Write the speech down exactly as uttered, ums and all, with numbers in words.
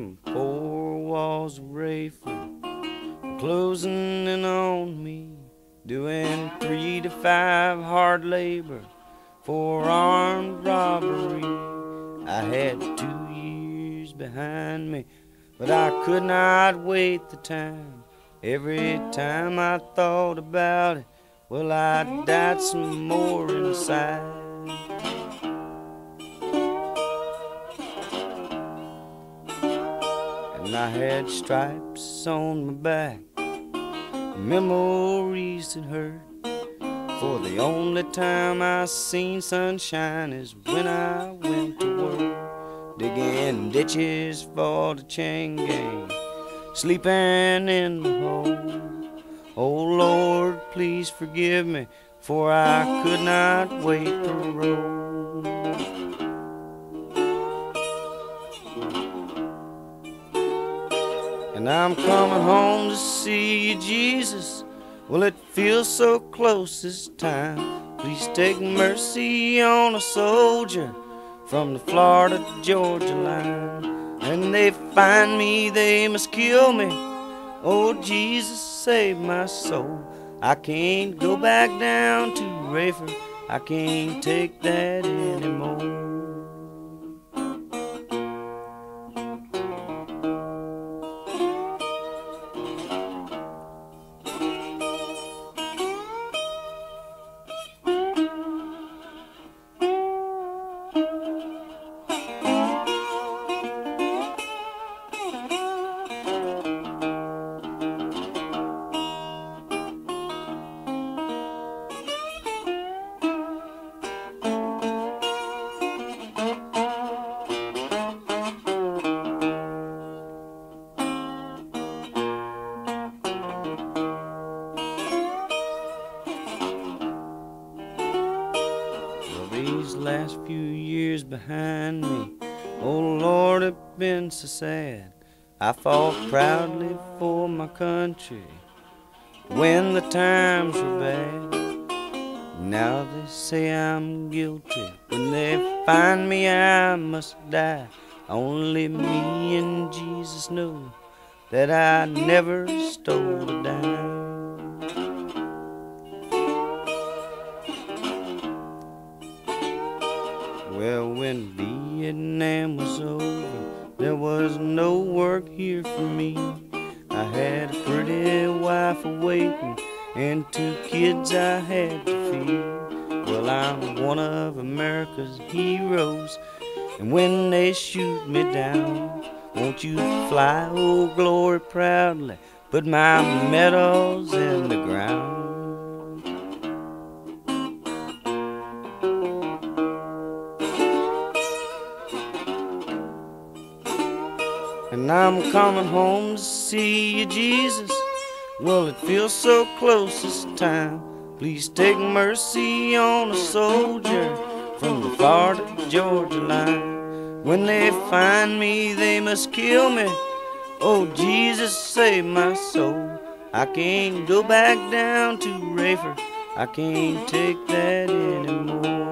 them four walls of Raiford, closing in on me, doing three to five hard labor for armed robbery. I had two years behind me, but I could not wait the time. Every time I thought about it, well, I died some more inside. And I had stripes on my back, memories that hurt. For the only time I seen sunshine is when I went to work, digging ditches for the chain gang, sleeping in the hole. Oh Lord, please forgive me, for I could not wait to roll. And I'm coming home to see you, Jesus. Well, it feels so close this time. Please take mercy on a soldier from the Florida-Georgia line. And they find me, they must kill me. Oh, Jesus, save my soul. I can't go back down to Raiford. I can't take that anymore. These last few years behind me, oh Lord, it's been so sad. I fought proudly for my country when the times were bad. Now they say I'm guilty. When they find me, I must die. Only me and Jesus know that I never stole a dime. Well, when Vietnam was over, there was no work here for me. I had a pretty wife awaiting and two kids I had to feed. Well, I'm one of America's heroes, and when they shoot me down, won't you fly, oh glory, proudly, put my medals in the ground. And I'm coming home to see you, Jesus. Well, it feels so close this time. Please take mercy on a soldier from the Florida-Georgia line. When they find me, they must kill me. Oh, Jesus, save my soul. I can't go back down to Raiford. I can't take that anymore.